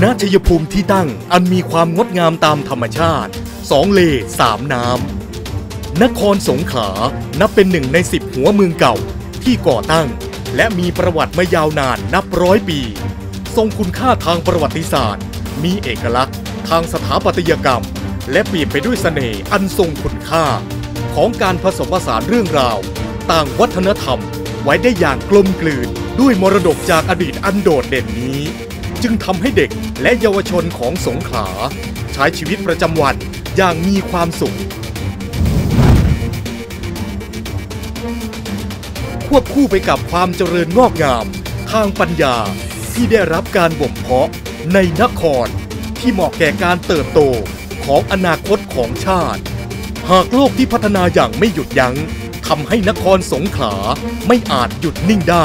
ณชัยภูมิที่ตั้งอันมีความงดงามตามธรรมชาติ2 เล 3 น้ำนครสงขลานับเป็นหนึ่งใน10หัวเมืองเก่าที่ก่อตั้งและมีประวัติมายาวนานนับร้อยปีทรงคุณค่าทางประวัติศาสตร์มีเอกลักษณ์ทางสถาปัตยกรรมและเปลี่ยนไปด้วยเสน่ห์อันทรงคุณค่าของการผสมผสานเรื่องราวต่างวัฒนธรรมไว้ได้อย่างกลมกลืนด้วยมรดกจากอดีตอันโดดเด่นนี้จึงทำให้เด็กและเยาวชนของสงขลาใช้ชีวิตประจำวันอย่างมีความสุขควบคู่ไปกับความเจริญงอกงามทางปัญญาที่ได้รับการบ่มเพาะในนครที่เหมาะแก่การเติบโตของอนาคตของชาติหากโลกที่พัฒนาอย่างไม่หยุดยั้งทำให้นครสงขลาไม่อาจหยุดนิ่งได้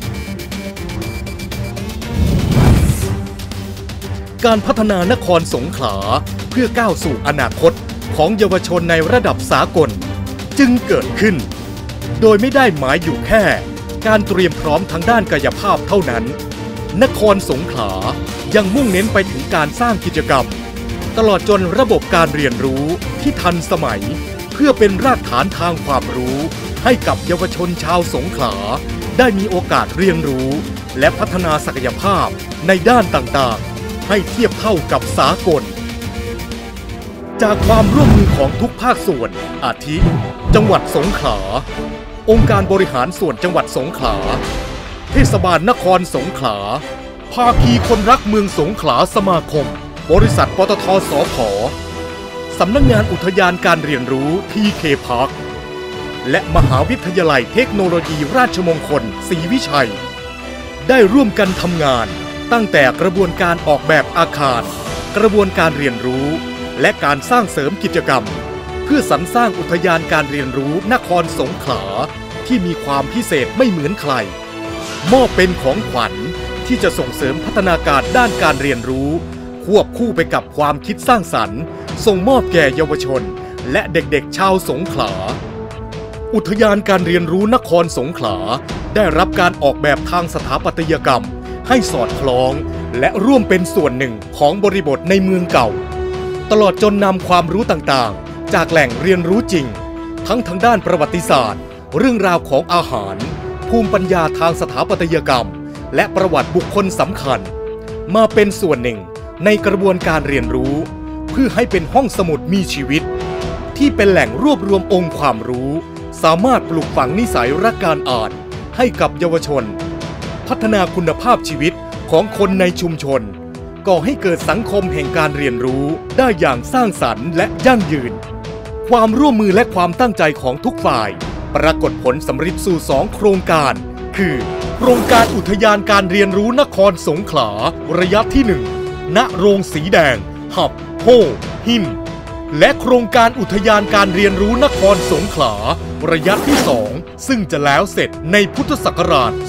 การพัฒนานครสงขลาเพื่อก้าวสู่อนาคตของเยาวชนในระดับสากลจึงเกิดขึ้นโดยไม่ได้หมายอยู่แค่การเตรียมพร้อมทางด้านกายภาพเท่านั้นนครสงขลายังมุ่งเน้นไปถึงการสร้างกิจกรรมตลอดจนระบบการเรียนรู้ที่ทันสมัยเพื่อเป็นรากฐานทางความรู้ให้กับเยาวชนชาวสงขลาได้มีโอกาสเรียนรู้และพัฒนาศักยภาพในด้านต่างๆให้เทียบเท่ากับสากลจากความร่วมมือของทุกภาคส่วนอาทิ จังหวัดสงขลาองค์การบริหารส่วนจังหวัดสงขลาเทศบาลนครสงขลาภาคีคนรักเมืองสงขลาสมาคมบริษัทปตท.สผ.สำนักงานอุทยานการเรียนรู้ทีเคพาร์คและมหาวิทยาลัยเทคโนโลยีราชมงคลศรีวิชัยได้ร่วมกันทำงานตั้งแต่กระบวนการออกแบบอาคารกระบวนการเรียนรู้และการสร้างเสริมกิจกรรมเพื่อสรรสร้างอุทยานการเรียนรู้นครสงขลาที่มีความพิเศษไม่เหมือนใครมอบเป็นของขวัญที่จะส่งเสริมพัฒนาการด้านการเรียนรู้ควบคู่ไปกับความคิดสร้างสรรค์ส่งมอบแก่เยาวชนและเด็กๆชาวสงขลาอุทยานการเรียนรู้นครสงขลาได้รับการออกแบบทางสถาปัตยกรรมให้สอดคล้องและร่วมเป็นส่วนหนึ่งของบริบทในเมืองเก่าตลอดจนนำความรู้ต่างๆจากแหล่งเรียนรู้จริงทั้งทางด้านประวัติศาสตร์เรื่องราวของอาหารภูมิปัญญาทางสถาปัตยกรรมและประวัติบุคคลสำคัญมาเป็นส่วนหนึ่งในกระบวนการเรียนรู้เพื่อให้เป็นห้องสมุดมีชีวิตที่เป็นแหล่งรวบรวมองค์ความรู้สามารถปลูกฝังนิสัยรักการอ่านให้กับเยาวชนพัฒนาคุณภาพชีวิตของคนในชุมชนก่อให้เกิดสังคมแห่งการเรียนรู้ได้อย่างสร้างสรรค์และยั่งยืนความร่วมมือและความตั้งใจของทุกฝ่ายปรากฏผลสำเร็จสู่2โครงการคือโครงการอุทยานการเรียนรู้นครสงขลาระยะที่1ณโรงสีแดงหับโฮหินและโครงการอุทยานการเรียนรู้นครสงขลาระยะที่2ซึ่งจะแล้วเสร็จในพุทธศักราช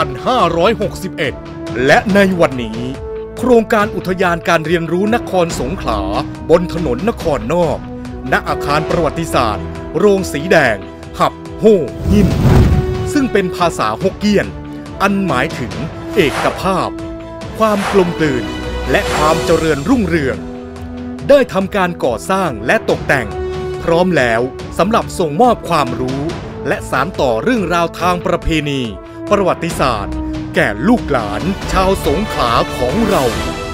2561 และในวันนี้โครงการอุทยานการเรียนรู้นครสงขลาบนถนนนครนอกณอาคารประวัติศาสตร์โรงสีแดงหับโฮหินซึ่งเป็นภาษาฮกเกี้ยนอันหมายถึงเอกภาพความกลมกลืนและความเจริญรุ่งเรืองได้ทำการก่อสร้างและตกแต่งพร้อมแล้วสำหรับส่งมอบความรู้และสานต่อเรื่องราวทางประเพณีประวัติศาสตร์แก่ลูกหลานชาวสงขลาของเรา